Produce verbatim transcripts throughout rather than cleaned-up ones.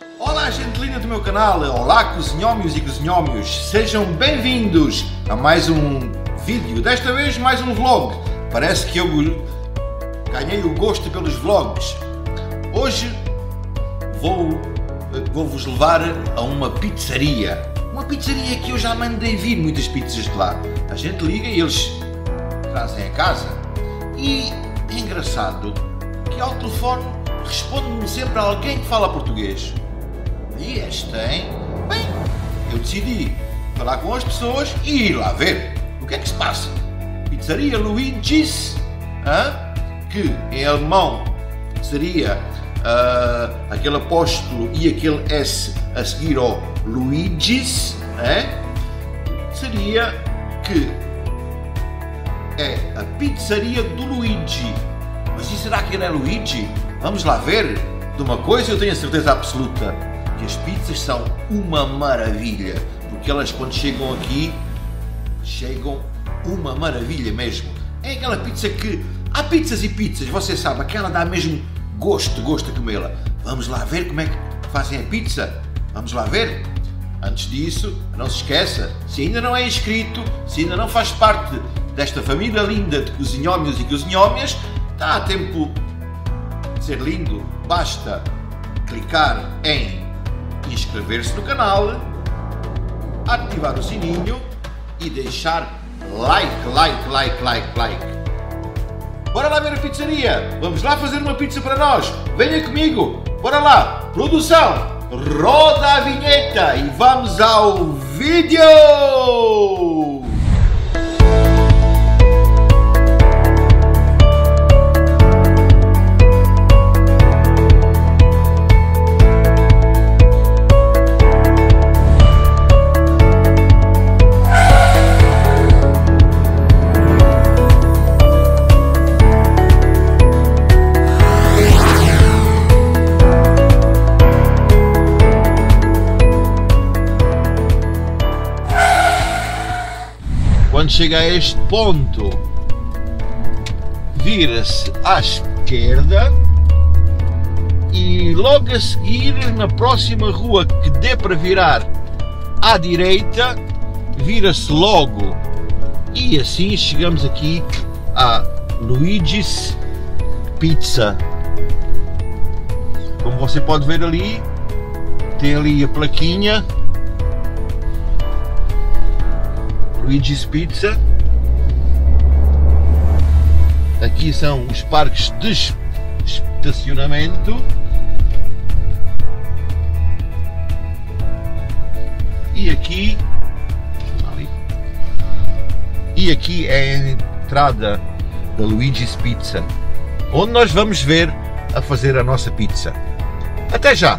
Olá, gente linda do meu canal, olá cozinhómios e cozinhómios, sejam bem-vindos a mais um vídeo, desta vez mais um vlog. Parece que eu ganhei o gosto pelos vlogs. Hoje vou, vou-vos levar a uma pizzaria, uma pizzaria que eu já mandei vir muitas pizzas de lá. A gente liga e eles trazem a casa e é engraçado que ao telefone responde-me sempre alguém que fala português. E esta, hein? Bem, eu decidi falar com as pessoas e ir lá ver o que é que se passa. Pizzaria Luigi's, hein? Que em alemão seria uh, aquele apóstolo e aquele S a seguir ao Luigi's, hein? Seria que é a pizzaria do Luigi. Mas e será que ele é Luigi? Vamos lá ver. De uma coisa eu tenho a certeza absoluta, que as pizzas são uma maravilha, porque elas quando chegam aqui, chegam uma maravilha mesmo. É aquela pizza que, há pizzas e pizzas, você sabe, aquela dá mesmo gosto, gosto de comê-la. Vamos lá ver como é que fazem a pizza? Vamos lá ver? Antes disso, não se esqueça, se ainda não é inscrito, se ainda não faz parte desta família linda de cozinhómios e cozinhómias, está a tempo de ser lindo, basta clicar em inscrever-se no canal, ativar o sininho e deixar like, like, like, like, like. Bora lá ver a pizzaria, vamos lá fazer uma pizza para nós, venha comigo, bora lá, produção, roda a vinheta e vamos ao vídeo! Quando chega a este ponto, vira-se à esquerda e logo a seguir, na próxima rua que dê para virar à direita, vira-se logo e assim chegamos aqui a Luigi's Pizza. Como você pode ver ali, tem ali a plaquinha Luigi's Pizza. Aqui são os parques de estacionamento e aqui ali, e aqui é a entrada da Luigi's Pizza, onde nós vamos ver a fazer a nossa pizza. Até já!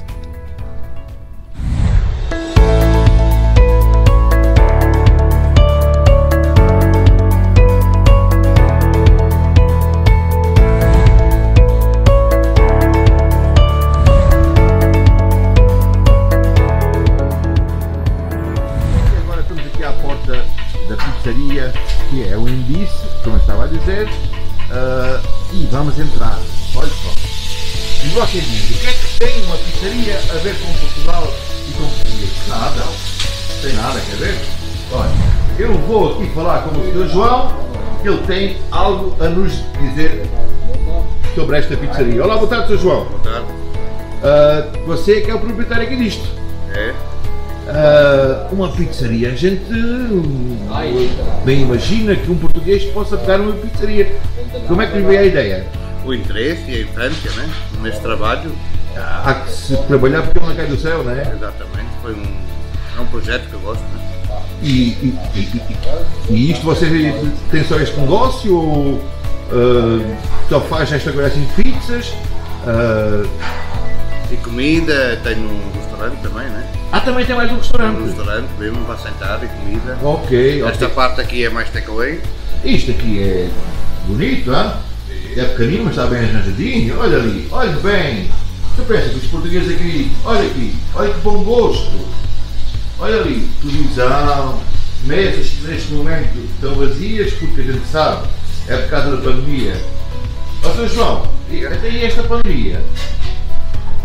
Que é o índice, como eu estava a dizer, uh, e vamos entrar. Olha só. E você diz, o que é que tem uma pizzaria a ver com Portugal e com português? Nada, não tem nada, quer ver? Olha, eu vou aqui falar com o senhor João, que ele tem algo a nos dizer sobre esta pizzaria. Olá, boa tarde, senhor João. Boa tarde. Uh, você é que é o proprietário aqui disto. É. Uh, uma pizzaria, a gente bem imagina que um português possa pegar uma pizzaria. Como é que lhe veio a ideia? O interesse e a infância, né? Nesse trabalho. Há que se trabalhar porque não cai do céu, não é? Exatamente, foi um, é um projeto que eu gosto, né? E, e, e, e, e isto você tem só este negócio ou uh, só faz esta coisa assim de pizzas? Uh... E comida, tenho um restaurante também, né? Ah, também tem mais um restaurante? Tem um restaurante mesmo para sentar e comida. Ok, Esta okay. parte aqui é mais takeaway. Isto aqui é bonito, hein? É pequenino, mas está bem arranjadinho. Olha ali, olha bem. Você pensa que os portugueses aqui, olha aqui, olha que bom gosto. Olha ali, televisão, mesas que neste momento estão vazias porque a gente sabe, é por causa da pandemia. Ó, senhor João, até aí esta pandemia,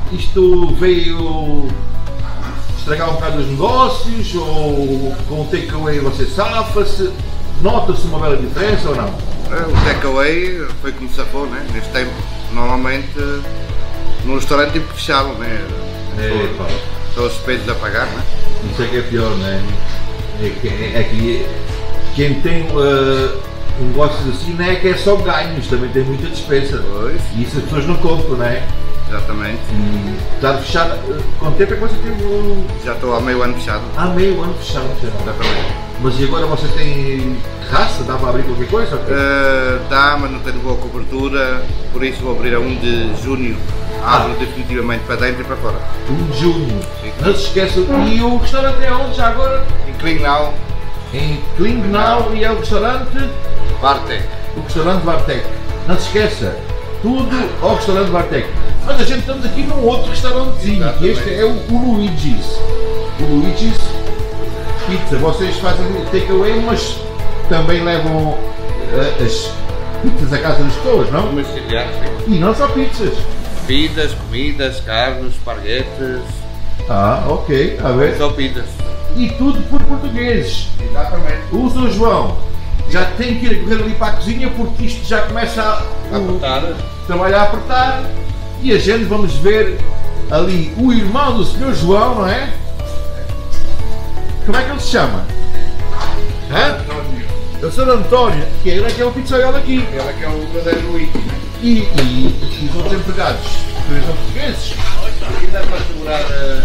isto veio estragar um bocado os negócios ou com o takeaway você safa-se? Nota-se uma bela diferença ou não? O takeaway foi como se safou, né? Neste tempo, normalmente no restaurante tipo fechavam, né? É, pá. São os despesas a pagar, né? Isso é que é pior, não é? É que, é que quem tem uh, um negócio assim não é que é só ganhos, também tem muita despesa. Pois. E isso as pessoas não compram, não é? Exatamente. E estar fechado, uh, quanto tempo é que você teve? Uh, Já estou há meio ano fechado. há meio ano fechado, já. Exatamente. Mas e agora você tem raça? Dá para abrir qualquer coisa? Uh, dá, mas não tenho boa cobertura, por isso vou abrir a um de junho. Abro Ah. definitivamente para dentro e para fora. um de junho. Sim. Não se esqueça. E o restaurante é onde já agora? Em Klingnau, Em Klingnau e é o restaurante? Bartek. O restaurante Bartek. Não se esqueça, tudo ao restaurante Bartek. Mas a gente estamos aqui num outro restaurantezinho, que este é o, o Luigi's. O Luigi's Pizza. Vocês fazem takeaway, mas também levam uh, as pizzas à casa das pessoas, não? Domiciliar, sim. E não só pizzas. Bebidas, comidas, carnes, esparguetes, Ah, ok, a ver. só pizzas. E tudo por portugueses. Exatamente. O Sr. João já tem que ir correr ali para a cozinha porque isto já começa a, A apertar. trabalhar a apertar e a gente vamos ver ali o irmão do senhor João, não é? Como é que ele se chama? Hã? O senhor António, que ele é que é o pizzaiolo aqui. Ele é que é o verdadeiro Luís. E, e, e os outros empregados, também são portugueses. Aqui dá para segurar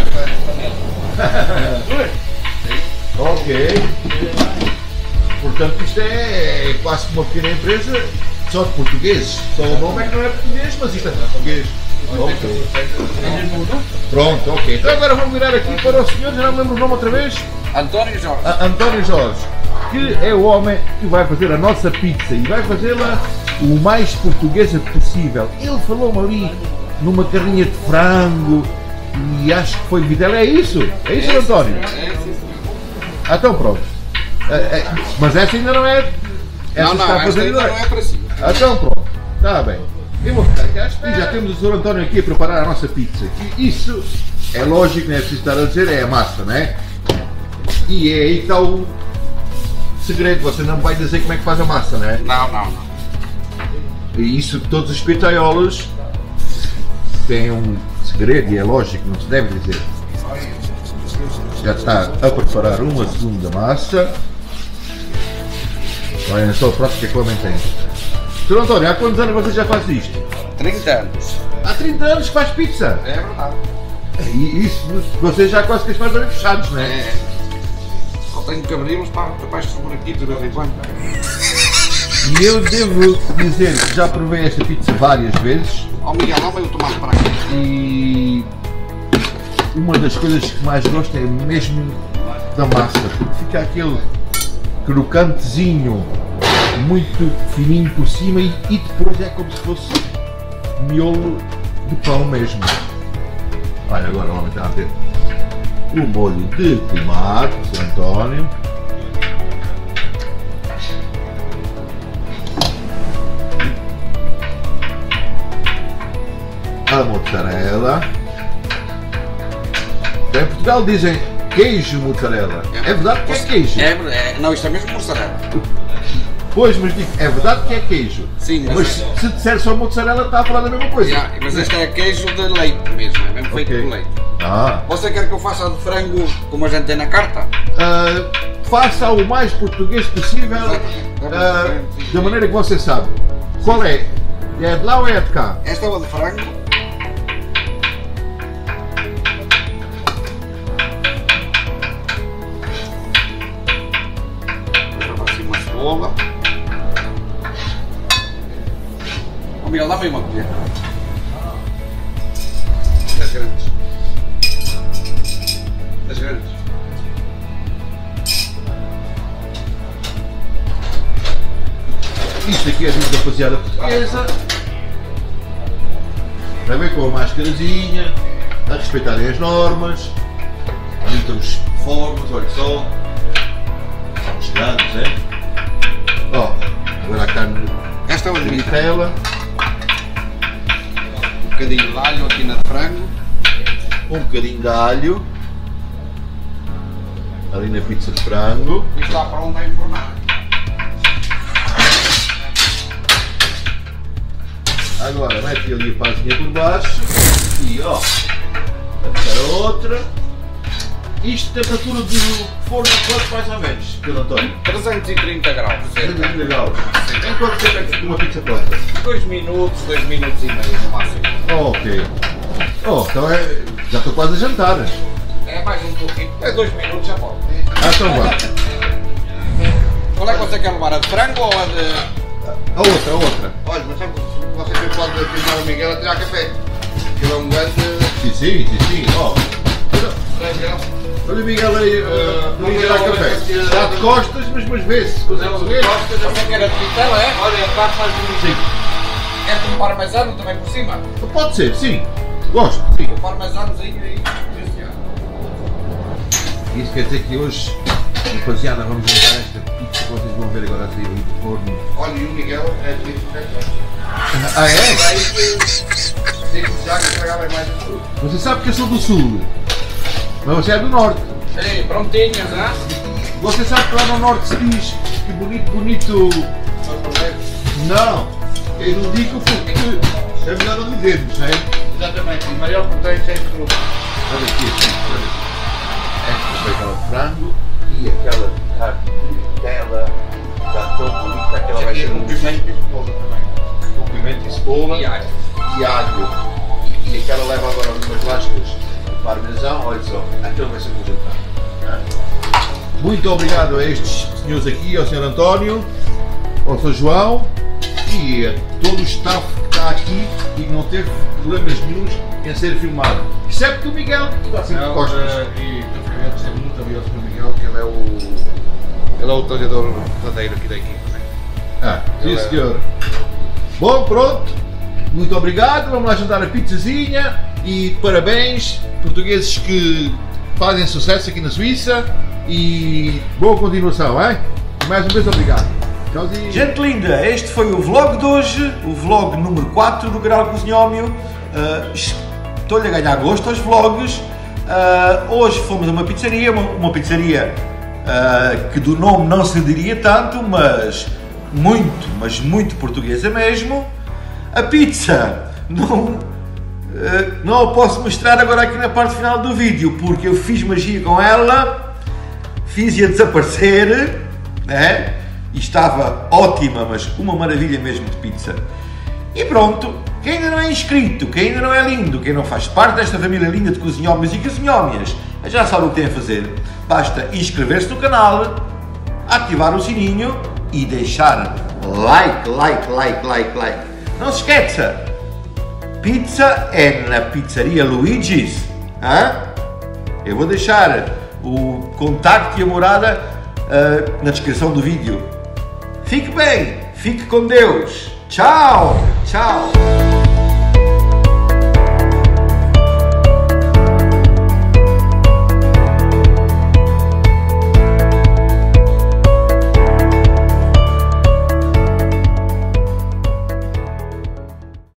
a panela. Ok. Portanto, isto é, é quase como uma pequena empresa só de portugueses. Só o nome é que não é português, mas isto é português. Ok. Pronto, ok. Então agora vamos virar aqui para o senhor, já não me lembro o nome outra vez. António Jorge. A- António Jorge, que é o homem que vai fazer a nossa pizza e vai fazê-la o mais portuguesa possível. Ele falou-me ali numa carrinha de frango e acho que foi vitela. É isso? É isso, António? É, sim, sim. Ah, então pronto. É, é, mas essa ainda não é. Essa Não, não, está a esta fazer ainda agora. não é para si. Ah, então pronto. Está bem. Eu vou ficar aqui à espera. E já temos o senhor António aqui a preparar a nossa pizza. Que isso é lógico, não é preciso estar a dizer, é a massa, não é? E é aí que está o segredo. Você não vai dizer como é que faz a massa, não é? Não, não, não. E isso todos os pizzaiolos têm um segredo e é lógico, não se deve dizer. Já está a preparar uma segunda massa. Olhem só o prato que é que o homem tem. senhor António, há quantos anos você já faz isto? trinta anos. Há trinta anos que faz pizza. É verdade. E isso, você já quase que as faz olhos fechados, não é? É. Só tenho que abri-los para capaz de subir aqui de vez em quando. E eu devo dizer que já provei esta pizza várias vezes Ó Miguel, dá-me o tomate para aqui. e uma das coisas que mais gosto é mesmo da massa, porque fica aquele crocantezinho muito fininho por cima e, e depois é como se fosse miolo de pão mesmo. Olha, agora o homem está a ter o molho de tomate, senhor António. A mozzarella. Em Portugal dizem queijo mozzarella. É verdade que é queijo. É, é, não, isto é mesmo mussarela. Pois, mas digo, é verdade que é queijo. Sim, mas- mas se, se disser só mozzarella está a falar da mesma coisa. Yeah, mas este é queijo de leite mesmo, é mesmo feito Ok. de leite. Ah. Você quer que eu faça de frango como a gente tem na carta? Ah, faça o mais português possível, ah, da maneira que você sabe. Qual é? É de lá ou é de cá? Esta é uma de frango. Agora assim uma cebola. Ó Miguel, dá-me aí uma colher. dez grandes. dez grandes. Isto aqui é tudo rapaziada portuguesa. Também com a máscarazinha, a respeitarem as normas. Ali estão os fornos, olha só. Os grandes, é? Ó, agora a carne Esta é uma de limita. vitela. Um bocadinho de alho aqui na de frango. um bocadinho de alho ali na pizza de frango. E está pronto a informar. Agora mete ali a pazinha por baixo e ó, para a outra. Isto, temperatura do forno, quanto mais ou menos, Pedro António? trezentos e trinta graus. trezentos e trinta graus. Em quanto tempo é que fica uma pizza pronta? dois minutos, dois minutos e meio no máximo. Oh, ok. Oh, então é, já estou quase a jantar. É mais um pouquinho, é dois minutos já pode. Ah, então vá. Qual é que você quer levar? A de frango ou a de... A outra, a outra. Olha, mas sabe que você tem falado de filmar o Miguel a tirar café. Ele é um grande... Sim, sim, sim, sim. Oh. Olha o Miguel aí, uh, o Miguel a café. Está de costas, mas, mas vê-se. Consegue ver? Você quer a de vitela, é? Olha, a parte faz um... Sim. É com parmesano também por cima? Pode ser, sim. Gosto, sim. O parmesanozinho aí. Isso quer dizer que hoje, rapaziada, vamos montar esta pizza que vocês vão ver agora a sair ali do forno. Olha, e o Miguel é de vinte e sete anos. Ah, é? Digo já que pagava mais de tudo. Você sabe que eu sou do sul, mas você é do norte. Ei, prontinhas, né? Você sabe que lá no norte se diz que bonito, bonito... Não, eu não digo porque é melhor não dizermos, não é? Exatamente, o maior potência é em fruta. Olha aqui, aqui, esta foi aquela de frango e aquela de carne de vitela, já tão bonita, aquela vai ser um pimento e cebola também. com pimento e cebola E alho. e alho. E aquela leva agora umas lascas de parmesão, olha só, aquele vai ser um jantar. Muito obrigado a estes senhores aqui, ao senhor António, ao senhor João e a todo o staff que está aqui e que não teve problemas nenhums em ser filmado. Excepto o Miguel, que está sempre de costas. E eu ser muito orgulhoso do Miguel, que ele é o. Ele é o treinador verdadeiro aqui da equipe. Ah, sim Ele é- senhor. Bom, pronto. Muito obrigado. Vamos lá jantar a pizzazinha e parabéns, portugueses que fazem sucesso aqui na Suíça e boa continuação, hein? Mais uma vez obrigado. Tchauzinho. Gente linda, este foi o vlog de hoje, o vlog número quatro do Canal Cozinhómio. Uh, Estou-lhe a ganhar gosto aos vlogs. Uh, hoje fomos a uma pizzaria, uma, uma pizzaria uh, que do nome não se diria tanto, mas muito, mas muito portuguesa mesmo. A pizza não, uh, não a posso mostrar agora aqui na parte final do vídeo, porque eu fiz magia com ela, fiz-a desaparecer, né? E estava ótima, mas uma maravilha mesmo de pizza. E pronto, quem ainda não é inscrito, quem ainda não é lindo, quem não faz parte desta família linda de cozinhómios e cozinhómias, já sabe o que tem a fazer. Basta inscrever-se no canal, ativar o sininho e deixar like, like, like, like, like. Não se esqueça, pizza é na pizzaria Luigi's. Hã? Eu vou deixar o contacto e a morada uh, na descrição do vídeo. Fique bem, fique com Deus. Tchau, tchau.